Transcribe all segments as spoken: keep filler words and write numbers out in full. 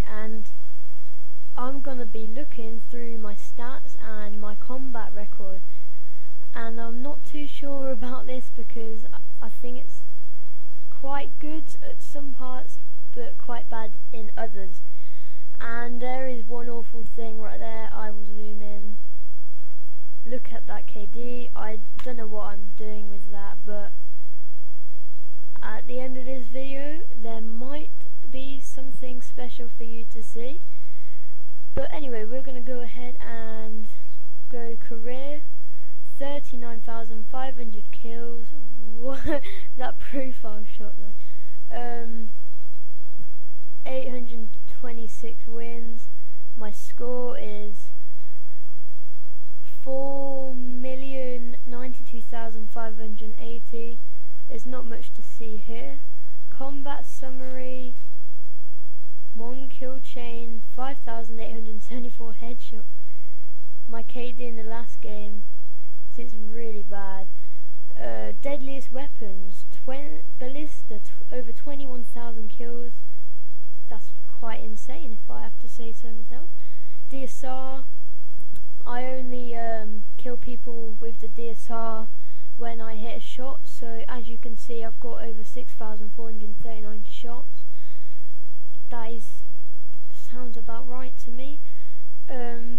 and I'm gonna be looking through my stats and my combat record, and I'm not too sure about this because I think it's quite good at some parts but quite bad in others. And there is one awful thing right there. I will zoom in. Look at that K D. I don't know what I'm doing with that, but at the end of this video there might be something special for you to see. But anyway, we're going to go ahead and go career. thirty-nine thousand five hundred kills. What? That profile shot there. Um, eight hundred twenty-six wins. My score is four million ninety-two thousand five hundred eighty. There's not much to see here. Combat summary. One kill chain, five thousand eight hundred seventy-four headshot. My K D in the last game, it's really bad. Uh, deadliest weapons, twenty ballista, t over twenty-one thousand kills. That's quite insane if I have to say so myself. D S R, I only um, kill people with the D S R when I hit a shot, so as you can see I've got over six thousand four hundred thirty-nine shots. That is, sounds about right to me. Um,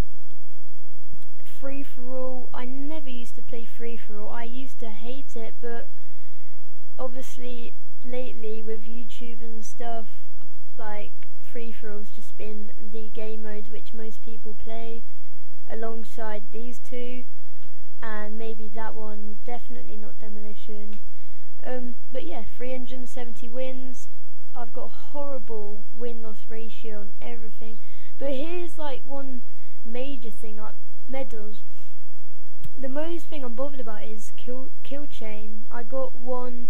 free for all, I never used to play free for all. I used to hate it, but obviously lately with YouTube and stuff, like free for all's just been the game mode which most people play alongside these two, and maybe that one, definitely not demolition. Um, but yeah, three hundred seventy wins. I've got a horrible win-loss ratio on everything. But here's like one major thing, like medals. The most thing I'm bothered about is kill kill chain. I got one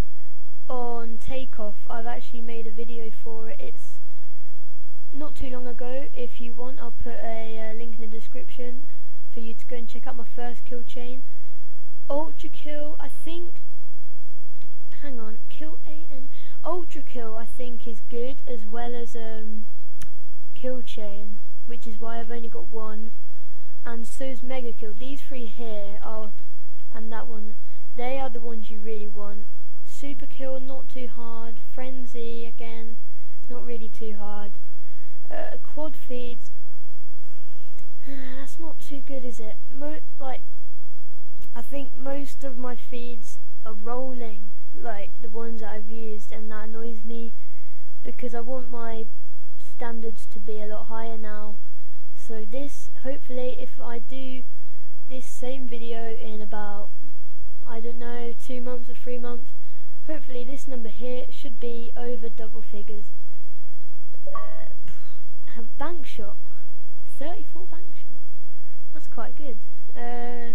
on takeoff. I've actually made a video for it. It's not too long ago. If you want, I'll put a uh, link in the description for you to go and check out my first kill chain. Ultra kill, I think. Hang on, kill A and Ultra kill I think is good, as well as um, kill chain, which is why I've only got one, and so's mega kill. These three here are, and that one, they are the ones you really want. Super kill, not too hard. Frenzy, again, not really too hard. Uh, quad feeds, that's not too good, is it? Mo like, I think most of my feeds are rolling, like the ones that I've used, and that annoys me because I want my standards to be a lot higher now. So this, hopefully if I do this same video in about, I don't know, two months or three months, hopefully this number here should be over double figures. Uh, bank shot, thirty-four bank shot, that's quite good. Uh,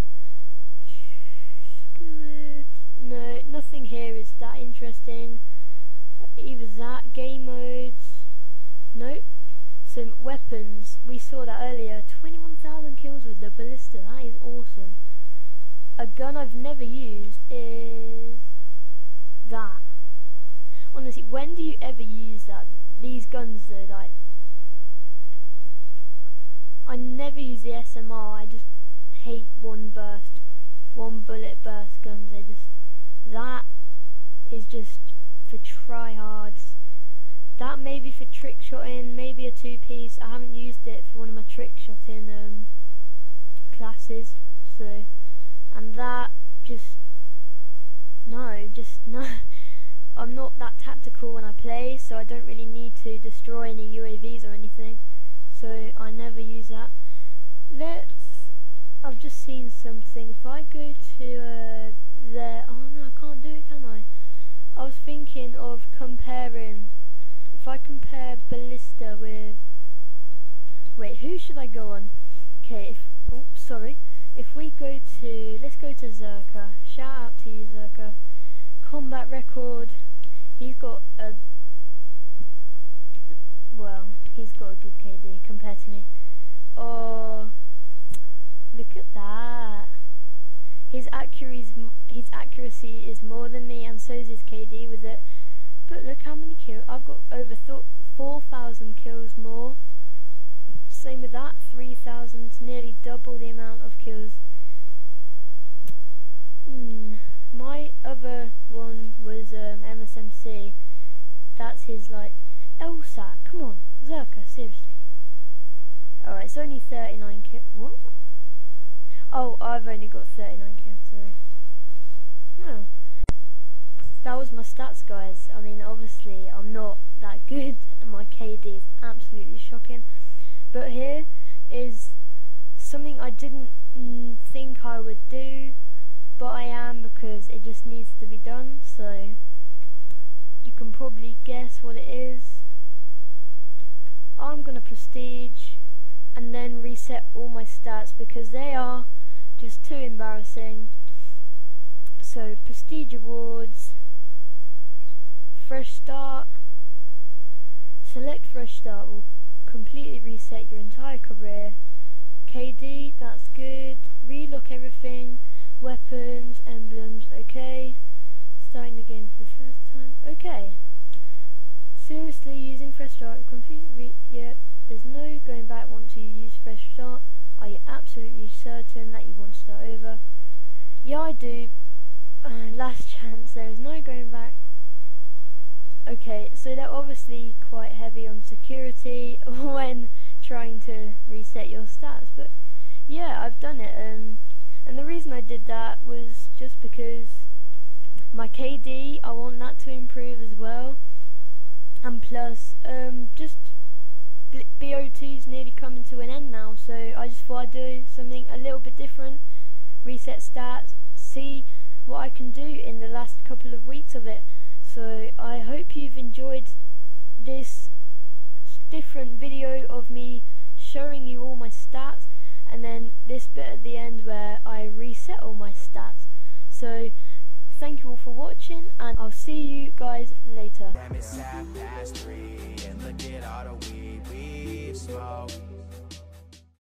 good. No, nothing here is that interesting. Either that, game modes, nope. Some weapons, we saw that earlier, twenty-one thousand kills with the ballista, that is awesome. A gun I've never used is that. Honestly, when do you ever use that? These guns though, like, I never use the S M R, I just hate one burst, one bullet burst guns. They just, that is just for tryhards. That may be for trick shotting, maybe a two piece. I haven't used it for one of my trick shotting um, classes, so, and that just, no, just no. I'm not that tactical when I play, so I don't really need to destroy any U A Vs or anything, so I never use that. Let's, I've just seen something. If I go to uh, there, oh no, I can't do it, can I? I was thinking of comparing, if I compare ballista with, wait, who should I go on? Okay, if, oh, sorry, if we go to, let's go to Zerka, shout out to you Zerka. Combat record, he's got a, well, he's got a good K D compared to me. Oh, look at that. His accuracy, his accuracy is more than me, and so is his K D with it. But look how many kills. I've got over four thousand kills more. Same with that, three thousand, nearly double the amount of kills. Hmm. My other one was um, M S M C. That's his, like, L SAT. Come on, Zerka, seriously. Alright, it's only thirty-nine kills. What? Oh, I've only got thirty-nine kills, sorry. Oh. That was my stats, guys. I mean, obviously, I'm not that good, and my K D is absolutely shocking. But here is something I didn't mm, think I would do, but I am, because it just needs to be done. So you can probably guess what it is. I'm gonna prestige and then reset all my stats because they are just too embarrassing. So prestige awards, fresh start, select fresh start will completely reset your entire career. K D, that's good. Relook everything, weapons, emblems, okay. Starting the game for the first time, okay. Seriously, using fresh start will completely re yep, there's no going back once you use fresh start. Are you absolutely certain that you want to start over? Yeah, I do. Uh, last chance, there is no going back. Okay, so they're obviously quite heavy on security when trying to reset your stats, but yeah, I've done it, um, and the reason I did that was just because my K D, I want that to improve as well, and plus, um, just B O two's nearly coming to an end now, so I just thought I'd do something a little bit different, reset stats, see what I can do in the last couple of weeks of it. So I hope you've enjoyed this different video of me showing you all my stats, and then this bit at the end where I reset all my stats. So thank you all for watching, and I'll see you guys later.